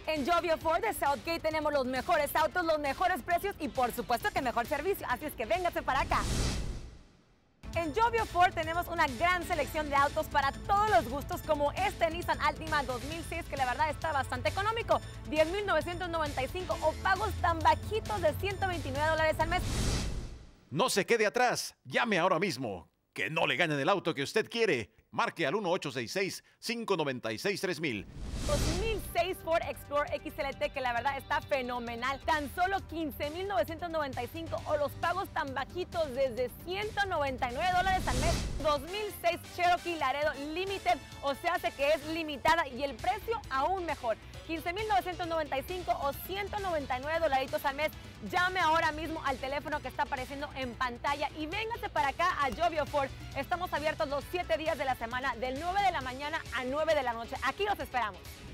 En Jovio Ford de Southgate tenemos los mejores autos, los mejores precios y por supuesto que mejor servicio, así es que véngase para acá. En Jovio Ford tenemos una gran selección de autos para todos los gustos, como este Nissan Altima 2006 que la verdad está bastante económico, $10,995 o pagos tan bajitos de $129 al mes. No se quede atrás, llame ahora mismo, que no le ganen el auto que usted quiere. Marque al 1-866-596-3000. 2006 Ford Explorer XLT que la verdad está fenomenal, tan solo $15,995 o los pagos tan bajitos desde $199 al mes. 2006 Cherokee Laredo Limited, o sea, hace que es limitada y el precio aún mejor, $15,995 o $199 al mes. Llame ahora mismo al teléfono que está apareciendo en pantalla y véngase para acá a Jovio Ford. Estamos abiertos los 7 días de la semana, del 9 de la mañana a 9 de la noche. Aquí los esperamos.